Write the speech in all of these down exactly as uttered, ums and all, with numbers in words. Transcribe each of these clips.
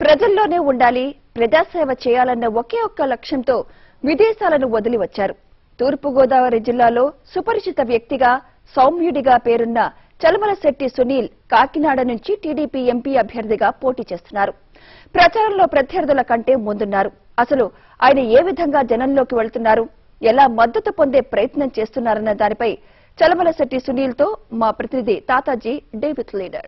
ప్రజల్లోనే ఉండాలి, ప్రజాసేవ చేయాలన్న ఒకే ఒక్క లక్ష్యంతో విదేశాలను వదిలి వచ్చారు. తూర్పుగోదావరి జిల్లాలో సుపరిచిత వ్యక్తిగా, సౌమ్యుడిగా పేరున్న చలమలశెట్టి సునీల్ కాకినాడ నుంచి టీడీపీ ఎంపీ అభ్యర్థిగా పోటీ చేస్తున్నారు. ప్రచారంలో ప్రత్యర్థుల కంటే ముందున్నారు. అసలు ఆయన ఏ విధంగా జనంలోకి వెళ్తున్నారు, ఎలా మద్దతు పొందే ప్రయత్నం చేస్తున్నారన్న దానిపై చలమలశెట్టి సునీల్ తో మా ప్రతినిధి తాతాజీ డేవిడ్ లీడర్.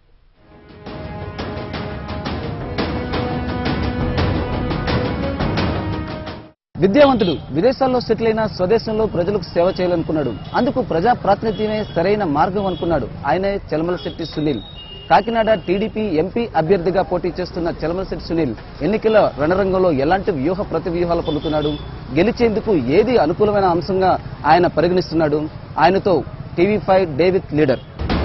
విద్యావంతుడు, విదేశాల్లో సెటిల్ అయిన స్వదేశంలో ప్రజలకు సేవ చేయాలనుకున్నాడు. అందుకు ప్రజా ప్రాతినిధ్యమే సరైన మార్గం అనుకున్నాడు. ఆయనే చలమలశెట్టి సునీల్. కాకినాడ టీడీపీ ఎంపీ అభ్యర్థిగా పోటీ చేస్తున్న చలమలశెట్టి సునీల్ ఎన్నికల రణరంగంలో ఎలాంటి వ్యూహ ప్రతి వ్యూహాలు పలుకుతున్నాడు, గెలిచేందుకు ఏది అనుకూలమైన అంశంగా ఆయన పరిగణిస్తున్నాడు. ఆయనతో టీవీ ఫైవ్ డేవిడ్ లీడర్.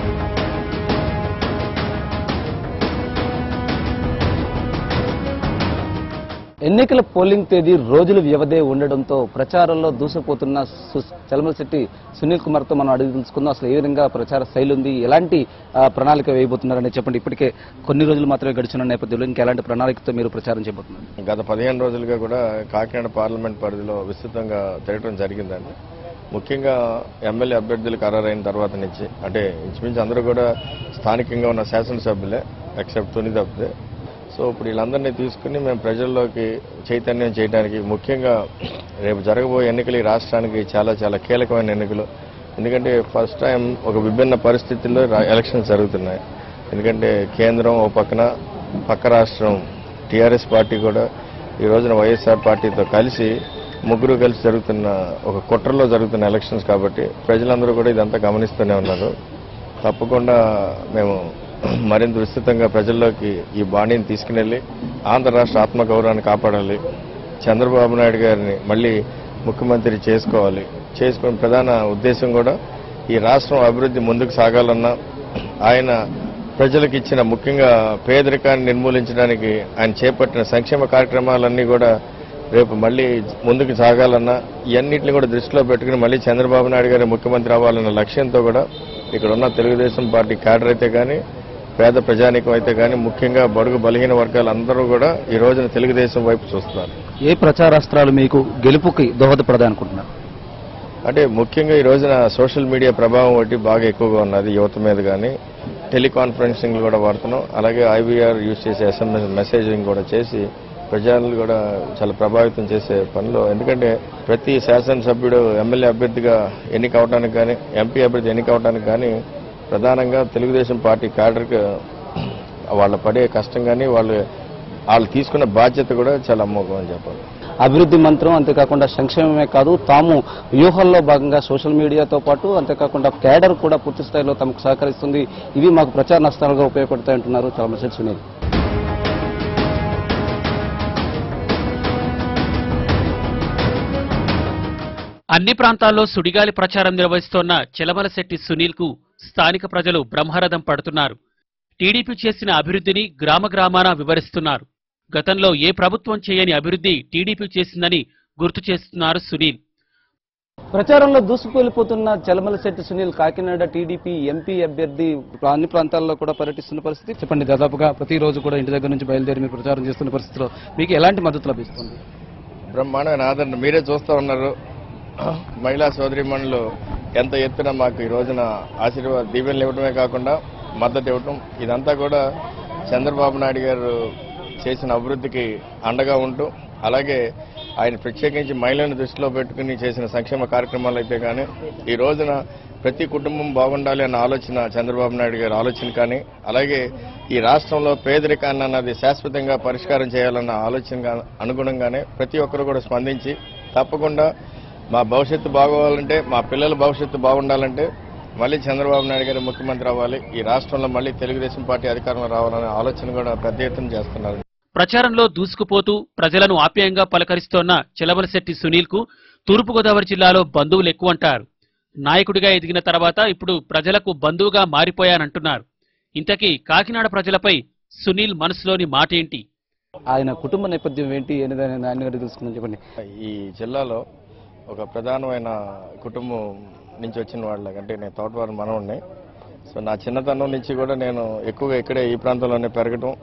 ఎన్నికల పోలింగ్ తేదీ రోజుల వ్యవధే ఉండడంతో ప్రచారంలో దూసుకుపోతున్న చలమలశెట్టి సునీల్ కుమార్ తో మనం అడిగి తెలుసుకుందాం. అసలు ఏ విధంగా ప్రచార శైలి ఉంది, ఎలాంటి ప్రణాళిక వేయబోతున్నారని చెప్పండి. ఇప్పటికే కొన్ని రోజులు మాత్రమే గడిచిన నేపథ్యంలో ఇంకా ఎలాంటి ప్రణాళికతో మీరు ప్రచారం చేయబోతున్నారు? గత పదిహేను రోజులుగా కూడా కాకినాడ పార్లమెంట్ పరిధిలో విస్తృతంగా తిరగడం జరిగిందండి. ముఖ్యంగా ఎమ్మెల్యే అభ్యర్థులు ఖరారైన తర్వాత నుంచి, అంటే ఇంచుమించు అందరూ కూడా స్థానికంగా ఉన్న శాసనసభ్యులే ఎక్సెప్ట్ తుని తప్పితే. సో ఇప్పుడు వీళ్ళందరినీ తీసుకుని మేము ప్రజల్లోకి చైతన్యం చేయడానికి, ముఖ్యంగా రేపు జరగబోయే ఎన్నికలు ఈ రాష్ట్రానికి చాలా చాలా కీలకమైన ఎన్నికలు. ఎందుకంటే ఫస్ట్ టైం ఒక విభిన్న పరిస్థితుల్లో ఎలక్షన్స్ జరుగుతున్నాయి. ఎందుకంటే కేంద్రం ఓ పక్కన, పక్క రాష్ట్రం టీఆర్ఎస్ పార్టీ కూడా ఈ రోజున వైఎస్ఆర్ పార్టీతో కలిసి ముగ్గురు కలిసి జరుగుతున్న ఒక కుట్రలో జరుగుతున్న ఎలక్షన్స్ కాబట్టి ప్రజలందరూ కూడా ఇదంతా గమనిస్తూనే ఉన్నారు. తప్పకుండా మేము మరింత విస్తృతంగా ప్రజల్లోకి ఈ బాణీని తీసుకుని ఆంధ్ర రాష్ట్ర ఆత్మగౌరవాన్ని కాపాడాలి, చంద్రబాబు నాయుడు గారిని మళ్ళీ ముఖ్యమంత్రి చేసుకోవాలి. చేసుకున్న ప్రధాన ఉద్దేశం కూడా ఈ రాష్ట్రం అభివృద్ధి ముందుకు సాగాలన్నా, ఆయన ప్రజలకు ఇచ్చిన ముఖ్యంగా పేదరికాన్ని నిర్మూలించడానికి ఆయన చేపట్టిన సంక్షేమ కార్యక్రమాలన్నీ కూడా రేపు మళ్ళీ ముందుకు సాగాలన్నా ఇవన్నింటినీ కూడా దృష్టిలో పెట్టుకుని మళ్ళీ చంద్రబాబు నాయుడు గారి ముఖ్యమంత్రి అవ్వాలన్న లక్ష్యంతో కూడా ఇక్కడ ఉన్న తెలుగుదేశం పార్టీ క్యాడర్ అయితే కానీ, పేద ప్రజానీకం అయితే కానీ, ముఖ్యంగా బడుగు బలహీన వర్గాలు అందరూ కూడా ఈ రోజున తెలుగుదేశం వైపు చూస్తున్నారు. ఏ ప్రచారాస్త్రాలు మీకు గెలుపుకి దోహదపడదా అనుకుంటున్నారు? అంటే ముఖ్యంగా ఈ రోజున సోషల్ మీడియా ప్రభావం ఒకటి బాగా ఎక్కువగా ఉన్నది యువత మీద. కానీ టెలికాన్ఫరెన్సింగ్ కూడా వాడుతున్నాం. అలాగే ఐవీఆర్ యూజ్ చేసే ఎస్ఎంఎస్ మెసేజింగ్ కూడా చేసి ప్రజలను కూడా చాలా ప్రభావితం చేసే పనిలో. ఎందుకంటే ప్రతి శాసనసభ్యుడు ఎమ్మెల్యే అభ్యర్థిగా ఎన్నిక అవడానికి కానీ, ఎంపీ అభ్యర్థి ఎన్నిక అవడానికి కానీ ప్రధానంగా తెలుగుదేశం పార్టీ క్యాడర్కి వాళ్ళ పడే కష్టం కానీ, వాళ్ళు వాళ్ళు తీసుకున్న బాధ్యత కూడా చాలా అమోఘం అని చెప్పాలి. అభివృద్ధి మంత్రం, అంతేకాకుండా సంక్షేమమే కాదు, తాము వ్యూహంలో భాగంగా సోషల్ మీడియాతో పాటు అంతేకాకుండా క్యాడర్ కూడా పూర్తి స్థాయిలో తమకు సహకరిస్తుంది. ఇవి మాకు ప్రచార నష్టాలుగా ఉపయోగపడతాయంటున్నారు చలమలశెట్టి సునీల్. అన్ని ప్రాంతాల్లో సుడిగాలి ప్రచారం నిర్వహిస్తోన్న చలమలశెట్టి సునీల్ కు స్థానిక ప్రజలు బ్రహ్మరథం పడుతున్నారు. టీడీపీ చేసిన అభివృద్ధిని గ్రామ గ్రామాన వివరిస్తున్నారు. గతంలో ఏ ప్రభుత్వం చేయని అభివృద్ధి టీడీపీ చేసిందని గుర్తు చేస్తున్నారు సునీల్. ప్రచారంలో దూసుకువెళ్లిపోతున్న చలమలశెట్టి సునీల్ కాకినాడ టీడీపీ ఎంపీ అభ్యర్థి అన్ని ప్రాంతాల్లో కూడా పర్యటిస్తున్న పరిస్థితి. చెప్పండి, దాదాపుగా ప్రతిరోజు కూడా ఇంటి దగ్గర నుంచి బయలుదేరి మీరు ప్రచారం చేస్తున్న పరిస్థితిలో మీకు ఎలాంటి మద్దతు లభిస్తుంది? బ్రహ్మాండమైన ఆదరణ మీరే చూస్తూ ఉన్నారు. మహిళా సోదరీమణులు ఎంత ఎత్తున మాకు ఈ రోజున ఆశీర్వాద దీవెనలు ఇవ్వడమే కాకుండా మద్దతు ఇవ్వటం, ఇదంతా కూడా చంద్రబాబు నాయుడు గారు చేసిన అభివృద్ధికి అండగా ఉంటూ, అలాగే ఆయన ప్రత్యేకించి మహిళలను దృష్టిలో పెట్టుకుని చేసిన సంక్షేమ కార్యక్రమాలు అయితే కానీ, ఈ రోజున ప్రతి కుటుంబం బాగుండాలి అన్న ఆలోచన చంద్రబాబు నాయుడు గారి ఆలోచన కానీ, అలాగే ఈ రాష్ట్రంలో పేదరికాన్ని అన్నది శాశ్వతంగా పరిష్కారం చేయాలన్న ఆలోచన అనుగుణంగానే ప్రతి ఒక్కరు కూడా స్పందించి తప్పకుండా మా భవిష్యత్తు బాగోవాలంటే, మా పిల్లల భవిష్యత్తు బాగుండాలంటే మళ్ళీ చంద్రబాబు నాయుడు గారు ముఖ్యమంత్రి అవ్వాలి, ఈ రాష్ట్రంలో మళ్ళీ తెలుగుదేశం పార్టీ అధికారంలో రావాలనే ఆలోచన కూడా పెద్ద ఎత్తున చేస్తున్నారు. ప్రచారంలో దూసుకుపోతూ ప్రజలను ఆప్యాయంగా పలకరిస్తోన్న చలమలశెట్టి సునీల్ కు తూర్పుగోదావరి జిల్లాలో బంధువులు ఎక్కువంటారు. నాయకుడిగా ఎదిగిన తర్వాత ఇప్పుడు ప్రజలకు బంధువుగా మారిపోయానంటున్నారు. ఇంతకీ కాకినాడ ప్రజలపై సునీల్ మనసులోని మాట ఏంటి? ఆయన కుటుంబ నేపథ్యం ఏంటి అనేది ఆయన తెలుసుకుందని చెప్పండి. ఈ జిల్లాలో ఒక ప్రధానమైన కుటుంబం నుంచి వచ్చిన వాళ్ళకంటే నేను తోటవారి మనవుడిని. సో నా చిన్నతనం నుంచి కూడా నేను ఎక్కువగా ఇక్కడే ఈ ప్రాంతంలోనే పెరగటం,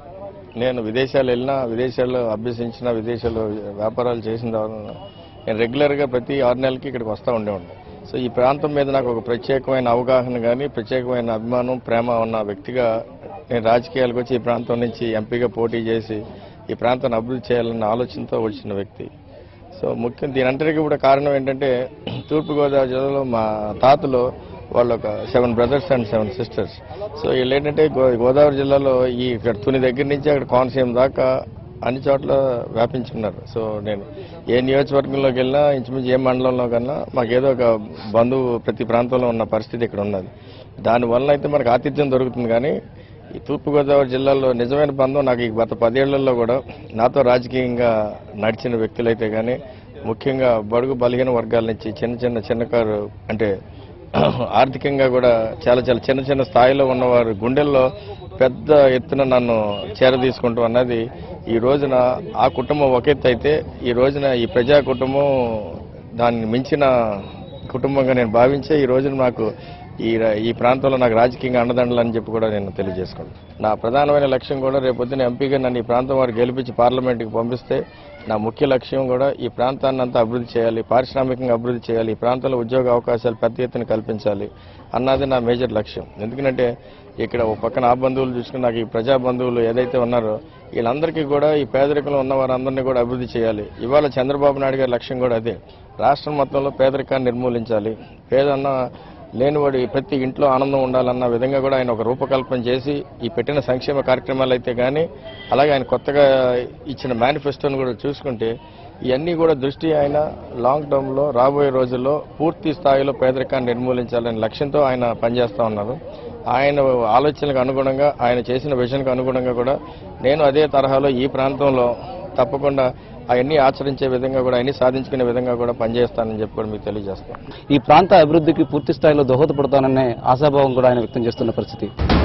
నేను విదేశాలు వెళ్ళినా, విదేశాల్లో అభ్యసించిన, విదేశాల్లో వ్యాపారాలు చేసిన తర్వాత నేను రెగ్యులర్గా ప్రతి ఆరు నెలలకి ఇక్కడికి వస్తూ ఉండేవాడిని. సో ఈ ప్రాంతం మీద నాకు ఒక ప్రత్యేకమైన అవగాహన కానీ, ప్రత్యేకమైన అభిమానం, ప్రేమ ఉన్న వ్యక్తిగా నేను రాజకీయాలకు వచ్చి ఈ ప్రాంతం నుంచి ఎంపీగా పోటీ చేసి ఈ ప్రాంతాన్ని అభివృద్ధి చేయాలన్న ఆలోచనతో వచ్చిన వ్యక్తి. సో ముఖ్యం దీనంతటికీ కూడా కారణం ఏంటంటే, తూర్పుగోదావరి జిల్లాలో మా తాతలు వాళ్ళు ఒక seven brothers and seven sisters. So వీళ్ళు ఏంటంటే గోదావరి జిల్లాలో ఈ ఇక్కడ తుని దగ్గర నుంచి అక్కడ కోనసీమ దాకా అన్ని చోట్ల వ్యాపించుకున్నారు. సో నేను ఏ నియోజకవర్గంలోకి వెళ్ళినా, ఇంచుమించు ఏ మండలంలో కన్నా మాకేదో ఒక బంధువు ప్రతి ప్రాంతంలో ఉన్న పరిస్థితి ఇక్కడ ఉన్నది. దానివల్ల అయితే మనకు ఆతిథ్యం దొరుకుతుంది. కానీ ఈ తూర్పుగోదావరి జిల్లాలో నిజమైన బంధం నాకు ఈ గత పదేళ్లలో కూడా నాతో రాజకీయంగా నడిచిన వ్యక్తులైతే కానీ, ముఖ్యంగా బడుగు బలహీన వర్గాల నుంచి చిన్న చిన్న చిన్నకారు అంటే ఆర్థికంగా కూడా చాలా చాలా చిన్న చిన్న స్థాయిలో ఉన్నవారు గుండెల్లో పెద్ద ఎత్తున నన్ను చేరదీసుకుంటూ అన్నది ఈ రోజున ఆ కుటుంబం ఒక ఎత్తు అయితే, ఈ రోజున ఈ ప్రజా కుటుంబం దాన్ని మించిన కుటుంబంగా నేను భావించే ఈ రోజున నాకు ఈ ఈ ప్రాంతంలో నాకు రాజకీయంగా అండదండలని చెప్పి కూడా నేను తెలియజేసుకుంటాను. నా ప్రధానమైన లక్ష్యం కూడా రేపొద్దున ఎంపీగా నన్ను ఈ ప్రాంతం వారు గెలిపించి పార్లమెంట్కి పంపిస్తే నా ముఖ్య లక్ష్యం కూడా ఈ ప్రాంతాన్ని అంతా అభివృద్ధి చేయాలి, పారిశ్రామికంగా అభివృద్ధి చేయాలి, ఈ ప్రాంతంలో ఉద్యోగ అవకాశాలు పెద్ద ఎత్తున కల్పించాలి అన్నది నా మేజర్ లక్ష్యం. ఎందుకంటే ఇక్కడ ఒక పక్కన ఆ బంధువులు చూసుకుని నాకు ఈ ప్రజా బంధువులు ఏదైతే ఉన్నారో వీళ్ళందరికీ కూడా ఈ పేదరికంలో ఉన్న వారందరినీ కూడా అభివృద్ధి చేయాలి. ఇవాళ చంద్రబాబు నాయుడు గారి లక్ష్యం కూడా అదే. రాష్ట్రం మొత్తంలో పేదరికాన్ని నిర్మూలించాలి, పేదన్న లేనివాడి ప్రతి ఇంట్లో ఆనందం ఉండాలన్న విధంగా కూడా ఆయన ఒక రూపకల్పన చేసి ఈ పెట్టిన సంక్షేమ కార్యక్రమాలు అయితే కానీ, అలాగే ఆయన కొత్తగా ఇచ్చిన మేనిఫెస్టోను కూడా చూసుకుంటే ఇవన్నీ కూడా దృష్టి ఆయన లాంగ్ టర్మ్లో రాబోయే రోజుల్లో పూర్తి స్థాయిలో పేదరికాన్ని నిర్మూలించాలనే లక్ష్యంతో ఆయన పనిచేస్తూ ఉన్నారు. ఆయన ఆలోచనలకు అనుగుణంగా, ఆయన చేసిన విజన్కు అనుగుణంగా కూడా నేను అదే తరహాలో ఈ ప్రాంతంలో తప్పకుండా అవన్నీ ఆచరించే విధంగా కూడా అన్ని సాధించుకునే విధంగా కూడా పనిచేస్తానని చెప్పి కూడా మీకు తెలియజేస్తాను. ఈ ప్రాంత అభివృద్ధికి పూర్తి స్థాయిలో దోహదపడతాననే ఆశాభావం కూడా ఆయన వ్యక్తం చేస్తున్న పరిస్థితి.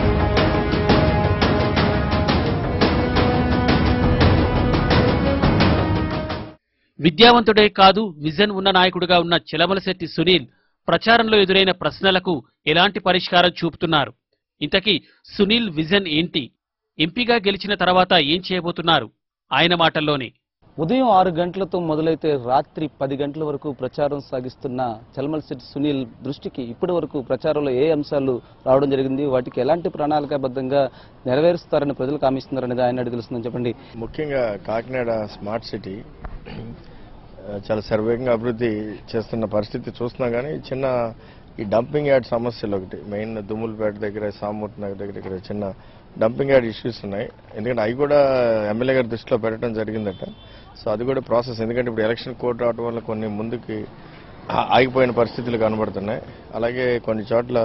విద్యావంతుడే కాదు, విజన్ ఉన్న నాయకుడిగా ఉన్న చిలమలశెట్టి సునీల్ ప్రచారంలో ఎదురైన ప్రశ్నలకు ఎలాంటి పరిష్కారం చూపుతున్నారు? ఇంతకీ సునీల్ విజన్ ఏంటి? ఎంపీగా గెలిచిన తర్వాత ఏం చేయబోతున్నారు? ఆయన మాటల్లోనే. ఉదయం ఆరు గంటలతో మొదలైతే రాత్రి పది గంటల వరకు ప్రచారం సాగిస్తున్న చలమలశెట్టి సునీల్ దృష్టికి ఇప్పటి వరకు ప్రచారంలో ఏ అంశాలు రావడం జరిగింది, వాటికి ఎలాంటి ప్రణాళికాబద్ధంగా నెరవేరుస్తారని ప్రజలు కామిస్తున్నారనేది ఆయన అడిగి తెలుస్తుందని చెప్పండి. ముఖ్యంగా కాకినాడ స్మార్ట్ సిటీ చాలా సర్వేగంగా అభివృద్ధి చేస్తున్న పరిస్థితి చూస్తున్నా కానీ చిన్న ఈ డంపింగ్ యార్డ్ సమస్యలు ఒకటి మెయిన్ దుమ్ములపేట దగ్గర, సామూర్తి నగర్ దగ్గర ఇక్కడ చిన్న డంపింగ్ యార్డ్ ఇష్యూస్ ఉన్నాయి. ఎందుకంటే అవి కూడా ఎమ్మెల్యే గారి దృష్టిలో పెట్టడం జరిగిందట. సో అది కూడా ప్రాసెస్, ఎందుకంటే ఇప్పుడు ఎలక్షన్ కోడ్ రావడం వల్ల కొన్ని ముందుకి ఆగిపోయిన పరిస్థితులు కనబడుతున్నాయి. అలాగే కొన్ని చోట్ల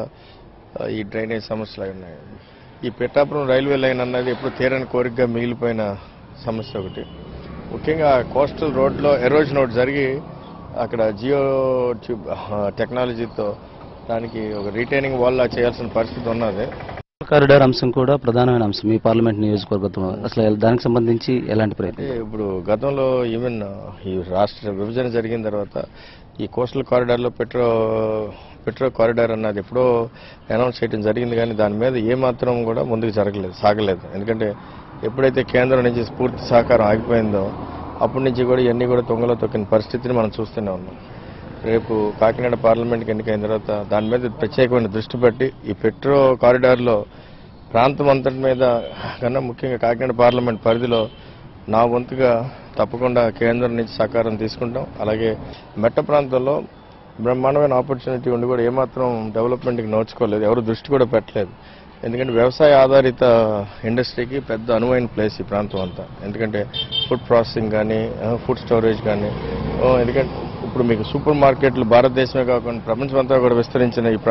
ఈ డ్రైనేజ్ సమస్యలు ఉన్నాయి. ఈ పిఠాపురం రైల్వే లైన్ అన్నది ఎప్పుడు తీరని కోరికగా మిగిలిపోయిన సమస్య ఒకటి. ముఖ్యంగా కోస్టల్ రోడ్లో ఎరోజన్ ఒకటి జరిగి అక్కడ జియో ట్యూబ్ టెక్నాలజీతో దానికి ఒక రీటైనింగ్ వాల్ చేయాల్సిన పరిస్థితి ఉన్నది. కారిడార్ అంశం కూడా ప్రధానమైన అంశం ఈ పార్లమెంట్ నియోజకవర్గంలో. అసలు దానికి సంబంధించి ఎలాంటి ప్రయత్నం? ఇప్పుడు గతంలో ఈవెన్ ఈ రాష్ట్ర విభజన జరిగిన తర్వాత ఈ కోస్టల్ కారిడార్లో పెట్రో పెట్రో కారిడార్ అన్నది ఎప్పుడో అనౌన్స్ చేయడం జరిగింది, కానీ దాని మీద ఏమాత్రం కూడా ముందుకు జరగలేదు, సాగలేదు. ఎందుకంటే ఎప్పుడైతే కేంద్రం నుంచి పూర్తి సహకారం ఆగిపోయిందో అప్పటి నుంచి కూడా ఇవన్నీ కూడా తొంగలో తొక్కిన పరిస్థితిని మనం చూస్తూనే ఉన్నాం. రేపు కాకినాడ పార్లమెంట్కి ఎన్నికైన తర్వాత దాని మీద ప్రత్యేకమైన దృష్టి పెట్టి ఈ పెట్రో కారిడార్లో ప్రాంతం అంతటి మీద కన్నా ముఖ్యంగా కాకినాడ పార్లమెంట్ పరిధిలో నా వంతుగా తప్పకుండా కేంద్రం నుంచి సహకారం తీసుకుంటాం. అలాగే మెట్ట ప్రాంతంలో బ్రహ్మాండమైన ఆపర్చునిటీ ఉండి కూడా ఏమాత్రం డెవలప్మెంట్కి నోచుకోలేదు, ఎవరు దృష్టి కూడా పెట్టలేదు. ఎందుకంటే వ్యవసాయ ఆధారిత ఇండస్ట్రీకి పెద్ద అనువైన ప్లేస్ ఈ ప్రాంతం అంతా. ఎందుకంటే ఫుడ్ ప్రాసెసింగ్ కానీ, ఫుడ్ స్టోరేజ్ కానీ, ఎందుకంటే ఇప్పుడు మీకు సూపర్ మార్కెట్లు భారతదేశమే కాకుండా ప్రపంచం అంతా కూడా విస్తరించిన ఈ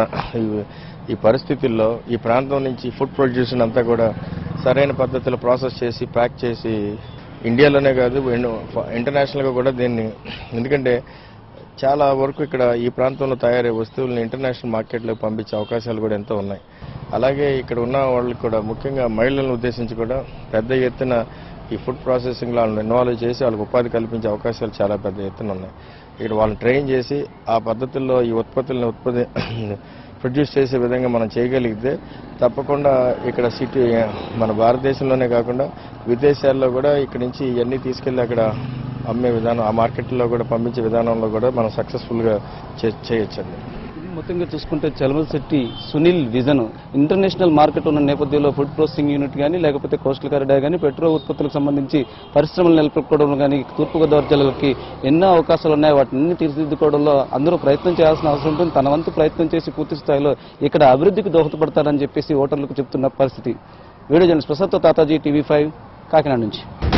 ఈ పరిస్థితుల్లో ఈ ప్రాంతం నుంచి ఫుడ్ ప్రొడ్యూషన్ అంతా కూడా సరైన పద్ధతిలో ప్రాసెస్ చేసి ప్యాక్ చేసి ఇండియాలోనే కాదు ఇంటర్నేషనల్గా కూడా దీన్ని, ఎందుకంటే చాలా వరకు ఇక్కడ ఈ ప్రాంతంలో తయారయ్యే వస్తువులను ఇంటర్నేషనల్ మార్కెట్లోకి పంపించే అవకాశాలు కూడా ఎంతో ఉన్నాయి. అలాగే ఇక్కడ ఉన్న వాళ్ళకి కూడా ముఖ్యంగా మహిళలను ఉద్దేశించి కూడా పెద్ద ఎత్తున ఈ ఫుడ్ ప్రాసెసింగ్లో వాళ్ళని ఇన్వాల్వ్ చేసి వాళ్ళకి ఉపాధి కల్పించే అవకాశాలు చాలా పెద్ద ఎత్తున ఉన్నాయి. ఇక్కడ వాళ్ళని ట్రైన్ చేసి ఆ పద్ధతుల్లో ఈ ఉత్పత్తులను ఉత్పత్తి ప్రొడ్యూస్ చేసే విధంగా మనం చేయగలిగితే తప్పకుండా ఇక్కడ సిటీ మన భారతదేశంలోనే కాకుండా విదేశాల్లో కూడా ఇక్కడ నుంచి ఇవన్నీ తీసుకెళ్ళి అక్కడ అమ్మే విధానం, ఆ మార్కెట్లో కూడా పంపించే విధానంలో కూడా మనం సక్సెస్ఫుల్గా చేయొచ్చండి. మొత్తంగా చూసుకుంటే Chalamalasetty Sunil vision international market ఉన్న నేపథ్యంలో ఫుడ్ ప్రాసెసింగ్ యూనిట్ కానీ లేకపోతే కోస్టల్ కారిడార్ కానీ పెట్రోల్ ఉత్పత్తులకు సంబంధించి పరిశ్రమలు నెలకొల్పడం కానీ తూర్పుగోదావరి జిల్లాలకి ఎన్నో అవకాశాలు ఉన్నాయి. వాటిని తీర్చిదిద్దుకోవడంలో అందరూ ప్రయత్నం చేయాల్సిన అవసరం ఉంటుంది. తన వంతు ప్రయత్నం చేసి పూర్తి స్థాయిలో ఇక్కడ అభివృద్ధికి దోహదపడతారని చెప్పేసి ఓటర్లకు చెప్తున్న పరిస్థితి. వీడియో జర్నలిస్ట్ ప్రసాద్తో తాతాజీ, టీవీ ఫైవ్, కాకినాడ నుంచి.